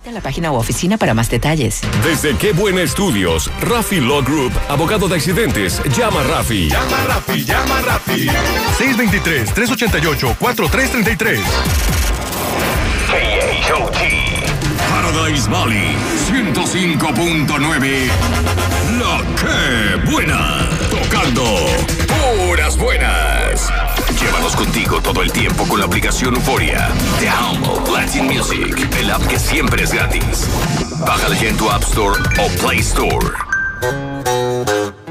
Visita la página o oficina para más detalles. Desde Qué Buena Estudios, Rafi Law Group, abogado de accidentes. Llama a Rafi. Llama a Rafi, llama a Rafi. 623-388-4333. KHOT Paradise Valley 105.9. La Que Buena. Tocando puras buenas. Llévanos contigo todo el tiempo con la aplicación Euforia. The Home of Latin Music. El app que siempre es gratis. Bájala ya en tu App Store o Play Store.